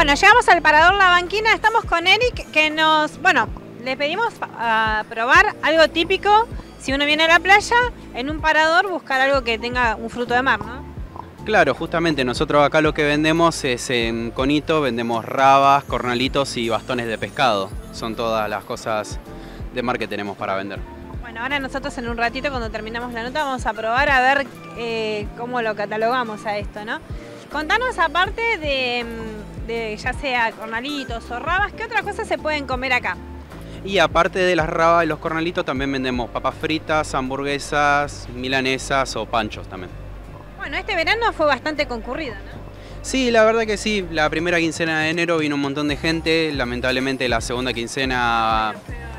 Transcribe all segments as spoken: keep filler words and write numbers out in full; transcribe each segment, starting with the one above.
Bueno, llegamos al Parador La Banquina, estamos con Eric, que nos, bueno, le pedimos a probar algo típico, si uno viene a la playa, en un parador buscar algo que tenga un fruto de mar, ¿no? Claro, justamente nosotros acá lo que vendemos es en conito, vendemos rabas, cornalitos y bastones de pescado. Son todas las cosas de mar que tenemos para vender. Bueno, ahora nosotros en un ratito, cuando terminamos la nota, vamos a probar a ver eh, cómo lo catalogamos a esto, ¿no? Contanos, aparte de, de ya sea cornalitos o rabas, ¿qué otras cosas se pueden comer acá? Y aparte de las rabas y los cornalitos, también vendemos papas fritas, hamburguesas, milanesas o panchos también. Bueno, este verano fue bastante concurrido, ¿no? Sí, la verdad que sí. La primera quincena de enero vino un montón de gente. Lamentablemente la segunda quincena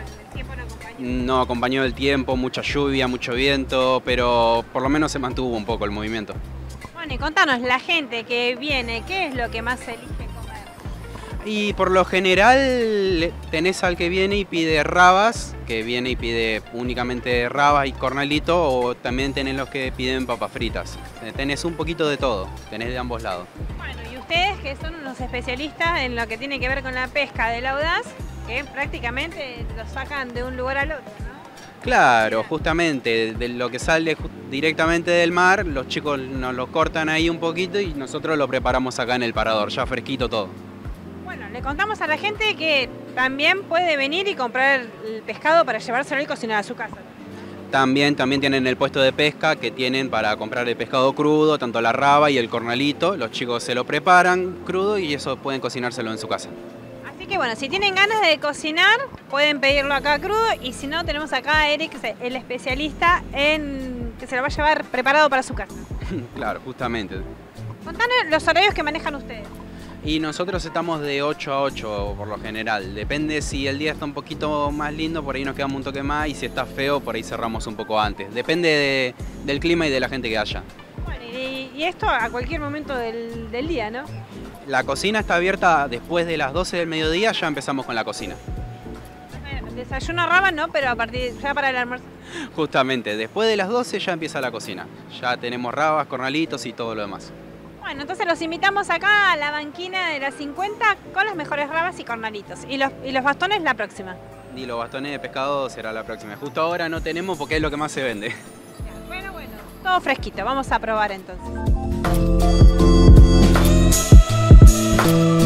no acompañó el tiempo, mucha lluvia, mucho viento, pero por lo menos se mantuvo un poco el movimiento. Bueno, y contanos, la gente que viene, ¿qué es lo que más elige comer? Y por lo general tenés al que viene y pide rabas, que viene y pide únicamente rabas y cornalito, o también tenés los que piden papas fritas. Tenés un poquito de todo, tenés de ambos lados. Bueno, y ustedes que son unos especialistas en lo que tiene que ver con la pesca del audaz, que prácticamente lo sacan de un lugar al otro, ¿no? Claro, justamente, de lo que sale directamente del mar, los chicos nos lo cortan ahí un poquito y nosotros lo preparamos acá en el parador, ya fresquito todo. Bueno, le contamos a la gente que también puede venir y comprar el pescado para llevárselo y cocinar a su casa. También, también tienen el puesto de pesca que tienen para comprar el pescado crudo, tanto la raba y el cornalito. Los chicos se lo preparan crudo y eso pueden cocinárselo en su casa. Así que bueno, si tienen ganas de cocinar, pueden pedirlo acá crudo, y si no, tenemos acá a Eric, el especialista en que se lo va a llevar preparado para su casa. Claro, justamente. Contanos los horarios que manejan ustedes. Y nosotros estamos de ocho a ocho por lo general. Depende si el día está un poquito más lindo, por ahí nos quedamos un toque más, y si está feo, por ahí cerramos un poco antes. Depende de, del clima y de la gente que haya. Bueno, y, y esto a cualquier momento del, del día, ¿no? La cocina está abierta después de las doce del mediodía, ya empezamos con la cocina. Desayuno raba, ¿no? Pero a partir ya para el almuerzo. Justamente, después de las doce ya empieza la cocina. Ya tenemos rabas, cornalitos y todo lo demás. Bueno, entonces los invitamos acá a la banquina de las cincuenta con las mejores rabas y cornalitos. Y los, y los bastones la próxima. Y los bastones de pescado será la próxima. Justo ahora no tenemos porque es lo que más se vende. Bueno, bueno, todo fresquito. Vamos a probar entonces.